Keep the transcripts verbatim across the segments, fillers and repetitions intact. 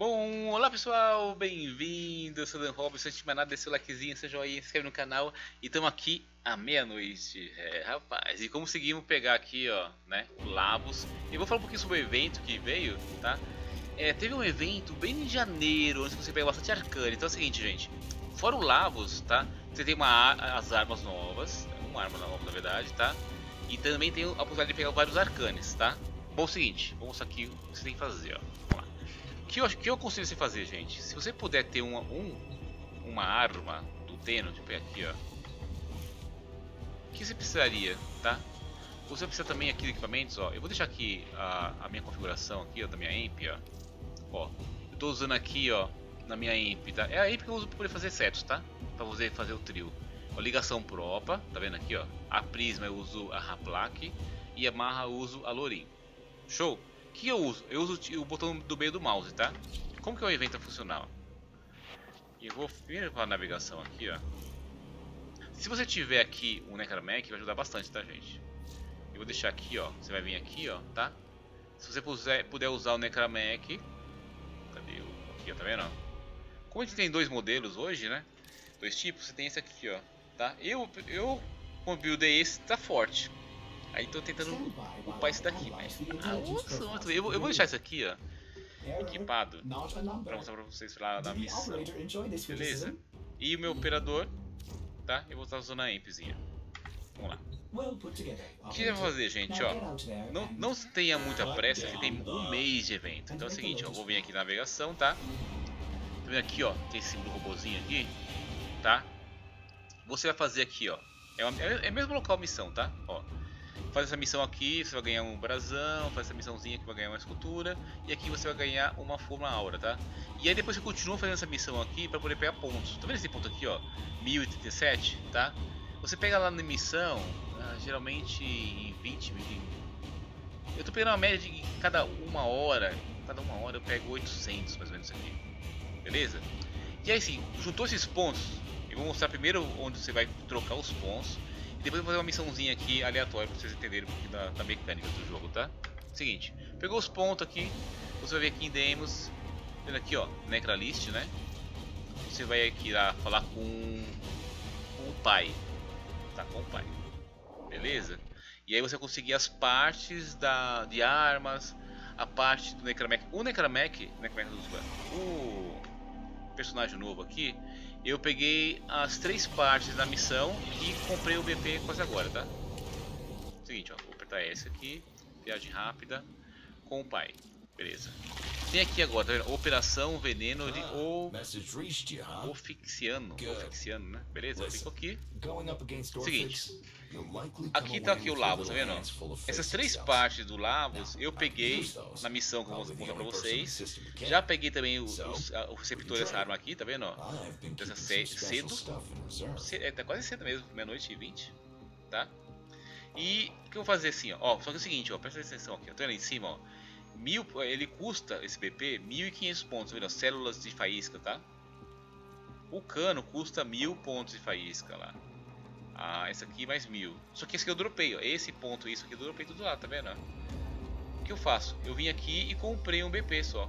Bom, olá pessoal, bem-vindo, eu sou o Dan Robson. Antes de mais nada, deixa o likezinho, seu joinha, se inscreve no canal. E estamos aqui à meia-noite, é, rapaz. E como conseguimos pegar aqui, ó, né, o Lavos. E vou falar um pouquinho sobre o evento que veio, tá? É, teve um evento bem em janeiro, onde você pega bastante arcane. Então é o seguinte, gente, fora o Lavos, tá? Você tem uma, as armas novas, uma arma nova na verdade, tá? E também tem a possibilidade de pegar vários arcanes, tá? Bom, é o seguinte, vamos aqui o que você tem que fazer, ó. Vamos lá. O que eu, que eu aconselho você fazer, gente? Se você puder ter uma, um, uma arma do Teno, tipo aqui, ó. O que você precisaria, tá? Você precisa também aqui de equipamentos, ó. Eu vou deixar aqui a, a minha configuração aqui, ó, da minha A M P, ó. Ó, eu tô usando aqui, ó, na minha A M P, tá? É a A M P que eu uso para poder fazer setos, tá? Pra você fazer o trio. Ó, ligação propa, tá vendo aqui, ó? A Prisma eu uso a Raplac e a Marra eu uso a Lorin. Show? O que eu uso? Eu uso o botão do meio do mouse, tá? Como que é o evento funcional? Eu vou primeiro para a navegação aqui, ó. Se você tiver aqui o Necramec, vai ajudar bastante, tá, gente? Eu vou deixar aqui, ó. Você vai vir aqui, ó, tá? Se você puder, puder usar o Necramec, cadê o aqui, ó, tá vendo? Como a gente tem dois modelos hoje, né? Dois tipos, você tem esse aqui, ó, tá? Eu, eu como buildei esse, tá forte. Aí tô tentando upar esse daqui, mas ah, nossa, eu, eu vou deixar isso aqui, ó, equipado, pra mostrar pra vocês lá na missão, beleza? E o meu operador, tá? Eu vou estar usando a ampzinha. Vamos lá. O que eu vou fazer, gente, ó? Não, não tenha muita pressa, que tem um mês de evento. Então é o seguinte, ó, eu vou vir aqui na navegação, tá? Tá vendo aqui, ó, tem esse símbolo robozinho aqui, tá? Você vai fazer aqui, ó, é, uma, é, é mesmo local missão, tá? Ó. Faz essa missão aqui, você vai ganhar um brasão, faz essa missãozinha que vai ganhar uma escultura, e aqui você vai ganhar uma forma aura, tá? E aí depois você continua fazendo essa missão aqui para poder pegar pontos. Tá vendo esse ponto aqui, ó? mil e trinta e sete, tá? Você pega lá na missão, ah, geralmente em vinte mil. Eu tô pegando uma média de cada uma hora, cada uma hora eu pego oitocentos mais ou menos aqui. Beleza? E aí sim, juntou esses pontos, eu vou mostrar primeiro onde você vai trocar os pontos. Depois eu vou fazer uma missãozinha aqui aleatória pra vocês entenderem um pouquinho da, da mecânica do jogo, tá? Seguinte, pegou os pontos aqui, você vai ver aqui em Demos, vendo aqui, ó, Necralist, né? Você vai aqui lá falar com, com o pai, tá? Com o pai, beleza? E aí você vai conseguir as partes da, de armas, a parte do Necramec. O Necramec, Necramec o personagem novo aqui, eu peguei as três partes da missão e comprei o B P quase agora, tá? Seguinte, ó, vou apertar esse aqui, viagem rápida com o pai, beleza. Tem aqui agora, tá vendo? Operação Veneno de o... Ofixiano, Ofixiano, né? Beleza, fico aqui. Seguinte, aqui tá aqui o Lavos, tá vendo? Essas três partes do Lavos eu peguei na missão que eu vou mostrar pra vocês. Já peguei também o, o, o receptor dessa arma aqui, tá vendo? Dessa cedo, é, tá quase cedo mesmo, meia-noite e vinte, tá? E o que eu vou fazer assim, ó, só que é o seguinte, ó, presta atenção aqui, ó, tá vendo em cima, ó. Mil, ele custa, esse B P, mil e quinhentos pontos, viu? Células de faísca, tá? O cano custa mil pontos de faísca lá. Ah, esse aqui mais mil. Só que esse aqui eu dropei, ó. Esse ponto e isso aqui eu dropei tudo lá, tá vendo? O que eu faço? Eu vim aqui e comprei um B P só.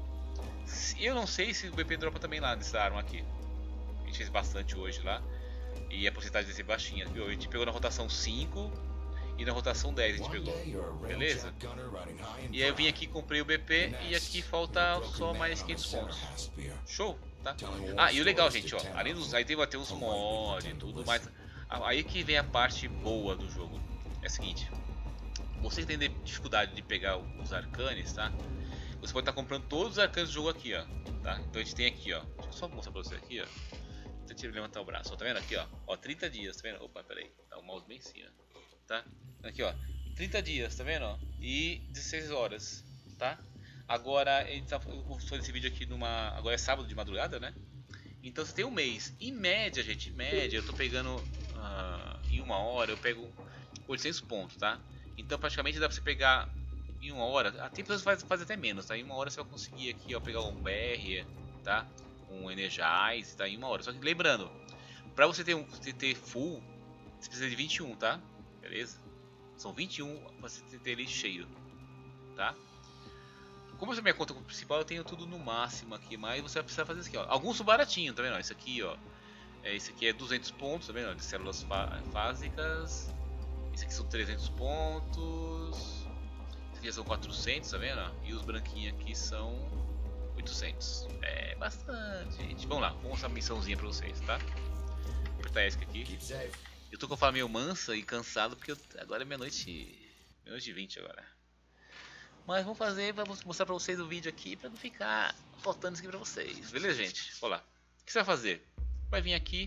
Eu não sei se o B P dropa também lá nessa arma aqui. A gente fez bastante hoje lá. E a porcentagem deve ser baixinha, viu? A gente pegou na rotação cinco. E na rotação dez a gente pegou, beleza? E aí eu vim aqui, comprei o B P e aqui falta só mais quinhentos pontos. Show, tá? Ah, e o legal, gente, ó, além dos... Aí tem até uns mods e tudo, mas aí que vem a parte boa do jogo. É o seguinte, você tem dificuldade de pegar os arcanes, tá? Você pode estar comprando todos os arcanes do jogo aqui, ó, tá? Então a gente tem aqui, ó, deixa eu só mostrar pra você aqui, ó. Deixa eu levantar o braço, ó, tá vendo aqui, ó? Ó, trinta dias, tá vendo? Opa, peraí, tá o mouse bem em cima. Tá? Aqui, ó, trinta dias, tá vendo? Ó? E dezesseis horas, tá? Agora, a gente tá fazendo esse vídeo aqui numa... Agora é sábado de madrugada, né? Então você tem um mês. Em média, gente, em média, eu tô pegando... Uh, em uma hora, eu pego oitocentos pontos, tá? Então praticamente dá pra você pegar em uma hora... A tempo você faz, faz até menos, tá? Em uma hora você vai conseguir aqui, ó, pegar um B R, tá? Um Energize, tá? Em uma hora. Só que lembrando, pra você ter, um, ter full, você precisa de vinte e um, tá? Beleza? São vinte e um para você ter ele cheio, tá? como essa é minha conta principal, eu tenho tudo no máximo aqui, mas você vai precisar fazer isso aqui, ó. Alguns são baratinhos, tá vendo? Esse aqui, ó. É, esse aqui é duzentos pontos, tá vendo? De células fásicas. Esse aqui são trezentos pontos. Esse aqui são quatrocentos, tá vendo? E os branquinhos aqui são oitocentos. É bastante, gente. Vamos lá, vamos mostrar uma missãozinha pra vocês, tá? Vou apertar esse aqui. Eu tô com a fala meio mansa e cansado porque eu, agora é meia-noite. Meia-noite e vinte agora. Mas vamos fazer, vamos mostrar pra vocês o vídeo aqui pra não ficar faltando isso aqui pra vocês. Beleza, gente? Olha lá. O que você vai fazer? Vai vir aqui.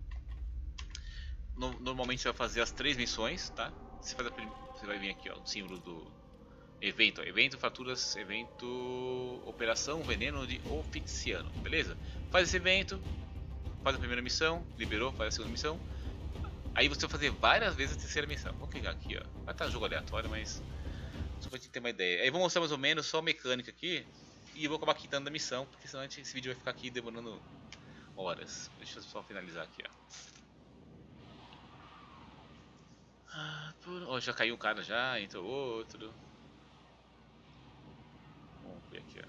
No, normalmente você vai fazer as três missões, tá? Você, faz a, você vai vir aqui, ó, o símbolo do evento. Ó, evento, fraturas, evento, operação, veneno de oficiano. Beleza? Faz esse evento. Faz a primeira missão. Liberou, faz a segunda missão. Aí você vai fazer várias vezes a terceira missão. Vamos clicar aqui, ó. Vai estar jogo aleatório, mas só pra gente ter uma ideia. Aí vou mostrar mais ou menos só a mecânica aqui. E eu vou acabar quitando da missão, porque senão esse vídeo vai ficar aqui demorando horas. Deixa eu só finalizar aqui, ó. Ah, por... oh, já caiu um cara já, entrou outro. Vamos ver aqui, ó.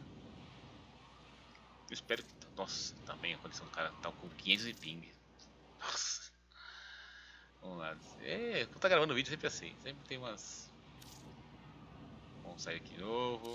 Eu espero que... Nossa, também a condição do cara tá com quinhentos de ping. Nossa. Vamos lá. É, quando tá gravando o vídeo sempre assim. Sempre tem umas... Vamos sair aqui de novo.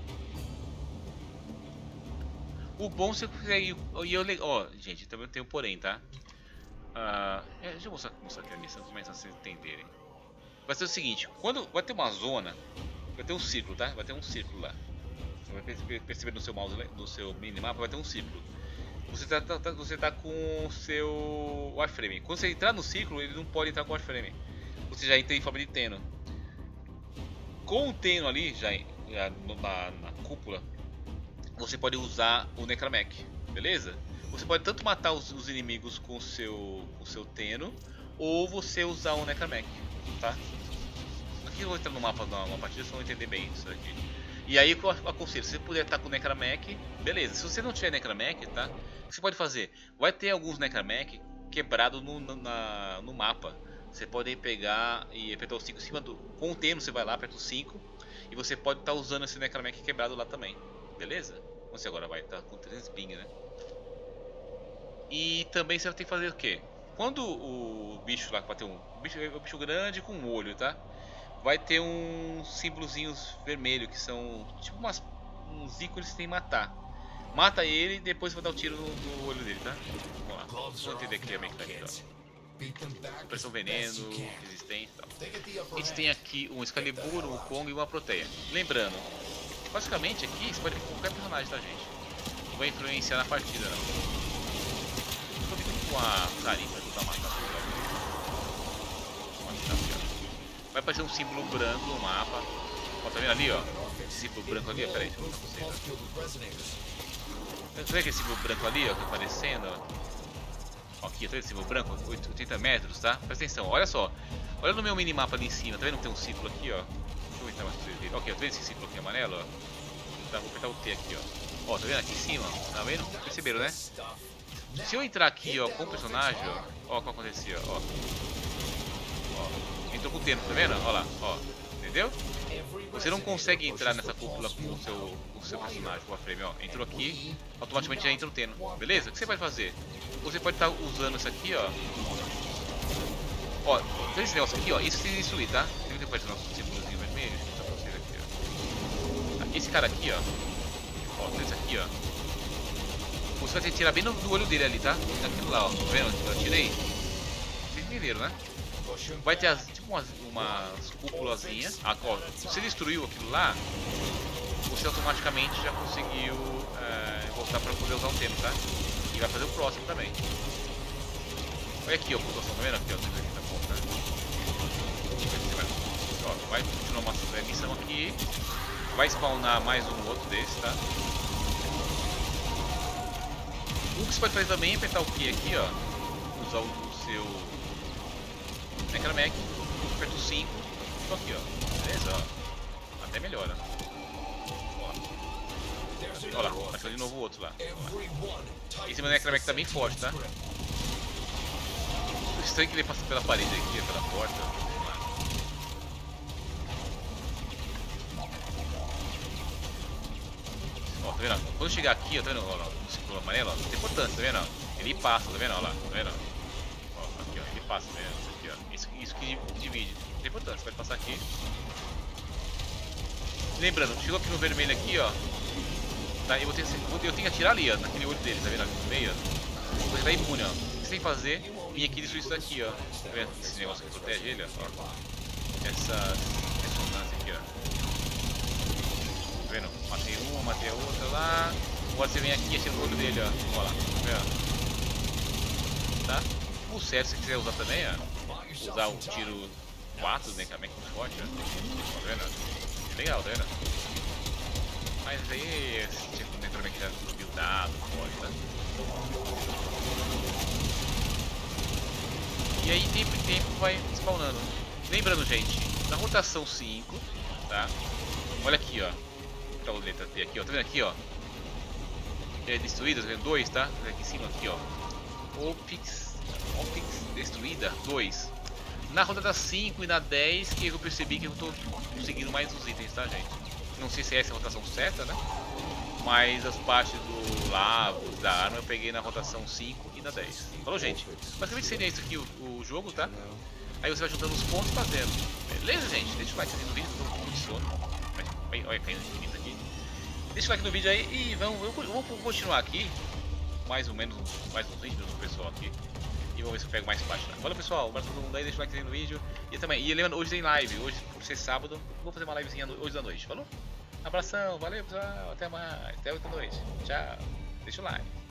O bom se eu consegue... E eu... Ó, gente, também tem um porém, tá? Uh, é, deixa eu mostrar, mostrar aqui a missão, começa a vocês entenderem. Vai ser o seguinte, quando vai ter uma zona, vai ter um círculo, tá? Vai ter um círculo lá. Você vai perceber, perceber no seu mouse, no seu minimapa, vai ter um círculo. Você tá, tá, você tá com o seu wireframe. Quando você entrar no círculo, ele não pode entrar com o wireframe. Você já entra em forma de Tenno. Com o Tenno ali, já, já na, na cúpula, você pode usar o Necramech, beleza? Você pode tanto matar os, os inimigos com o seu, com o seu Tenno, ou você usar o Necramech, tá? Aqui eu vou entrar no mapa de uma partida, vocês vão entender bem isso aqui. E aí eu aconselho, se você puder estar com o Necramech, beleza. Se você não tiver Necramech, tá? O que você pode fazer? Vai ter alguns Necramech quebrados no, na, no mapa. Você pode pegar e apertar o cinco em cima do... Com o Tenno você vai lá, aperta o cinco, e você pode estar usando esse Necramech quebrado lá também, beleza? Você agora vai estar com trezentos ping, né? E também você vai ter que fazer o que? Quando o bicho lá vai ter um o bicho, o bicho grande com um olho, tá? Vai ter uns símbolozinhos vermelhos que são tipo umas, uns ícones que tem que matar. Mata ele e depois vai dar o um tiro no, no olho dele, tá? Vamos lá, vamos entender aqui a mecânica. Supressão veneno, resistência e tal. A gente tem aqui um Excalibur, um Kong e uma Proteia. Lembrando, basicamente aqui você pode ver qualquer personagem, tá, gente? Não vai influenciar na partida, não. Com a carinha pra tentar matar vai aparecer um símbolo branco no mapa. Ó, tá vendo ali, ó? Esse símbolo branco ali, ó, peraí, deixa eu mostrar pra vocês. Tá vendo aquele símbolo branco ali, ó, que tá aparecendo, ó? Aqui, tá vendo esse símbolo branco? oitenta metros, tá? Presta atenção, olha só. Olha no meu minimapa ali em cima, tá vendo que tem um círculo aqui, ó? Deixa eu entrar mais pra vocês verem. Ok, tá vendo esse círculo aqui amarelo, ó? Tá, vou apertar o T aqui, ó. Ó, tá vendo aqui em cima? Tá vendo? Perceberam, né? Se eu entrar aqui, ó, com o personagem, ó, ó o que acontecia, ó. Ó, entrou com o Tenno, tá vendo? Ó lá, ó, entendeu? Você não consegue entrar nessa cúpula com o seu, com o seu personagem, com a frame, ó. Entrou aqui, automaticamente já entra o Tenno, beleza? O que você pode fazer? Você pode estar usando isso aqui, ó. Ó, tem esse negócio aqui, ó, isso tem que destruir, tá? Tem que depois o nosso símbolozinho vermelho, deixa eu mostrar pra vocês aqui, ó. Esse cara aqui, ó. Ó, tem esse aqui, ó. Você vai ter que tirar bem no, no olho dele ali, tá? Aquilo lá, ó. Tá vendo? Eu tirei. Vocês entenderam, né? Vai ter as, tipo umas, umas cúpulazinhas. Ah, ó, se você destruiu aquilo lá, você automaticamente já conseguiu é, voltar pra poder usar o Tenno, tá? E vai fazer o próximo também. Olha aqui, ó, a pontuação, tá vendo? Aqui, ó, trinta pontos, né? Vai, ó, vai continuar uma missão aqui. Vai spawnar mais um outro desse, tá? O que você pode fazer também é apertar o Q aqui, ó. Usar o, o seu Necramech, aperta o cinco, tô aqui, ó. Beleza, ó. Até melhora. Ó. Olha lá, achou de novo o outro lá. Ó. Esse meu Necramech tá bem forte, tá? O estranho que ele passa pela parede aqui, pela porta. tá vendo? Quando chegar aqui, ó, tá vendo? Ó, ó, o círculo amarelo, ó, tem importância, tá vendo? Ele passa, tá vendo? Ó lá, tá vendo? Ó, aqui, ó, ele passa, tá vendo? Isso aqui, ó. Isso, isso que divide. Tem importância, pode passar aqui. Lembrando, chegou aqui no vermelho aqui, ó. Tá, eu, vou ter, eu tenho que atirar ali, ó, naquele olho dele, tá vendo? Ali no meio, ó. Ele tá imune, ó. O que você tem que fazer? Vir aqui e destruir isso daqui, ó. Tá vendo? Esse negócio que protege ele, ó. Essa ressonância aqui, ó. Tá vendo? Matei uma, matei a outra lá. Agora você vem aqui e atira no olho dele, ó. Ó lá, tá vendo? Tá? O certo, se você quiser usar também, ó. Usar o tiro quatro, né? Que é muito forte, ó. Tá vendo? Legal, tá vendo? Mas aí, esse tipo de também que já buildado, pode, tá? E aí, tempo em tempo, vai spawnando. Lembrando, gente, na rotação cinco, tá? Olha aqui, ó. Tá a letra T aqui, ó. Tá vendo aqui, ó? É destruída, tá vendo? dois, tá? Tá vendo aqui em cima, aqui, ó. Opix, Opix destruída, dois. Na rotação cinco e na dez que eu percebi que eu tô conseguindo mais os itens, tá, gente? Não sei se essa é a rotação certa, né? Mas as partes do Lavos, da arma, eu peguei na rotação cinco e na dez. Falou, gente? Basicamente seria isso aqui o, o jogo, tá? Aí você vai juntando os pontos e fazendo. Beleza, gente? Deixa o like no vídeo, eu tô com muito sono. Olha, caindo infinito aqui. Deixa o like no vídeo aí e vamos, eu vou continuar aqui. Mais ou menos, mais uns vinte minutos do pessoal aqui. E vamos ver se eu pego mais página. Valeu, pessoal, para todo mundo aí, deixa o like no vídeo. E também, e lembrando, hoje tem live, hoje por ser sábado, vou fazer uma livezinha hoje da noite, falou? Abração, valeu pessoal, até mais, até oito da noite, tchau, deixa o like.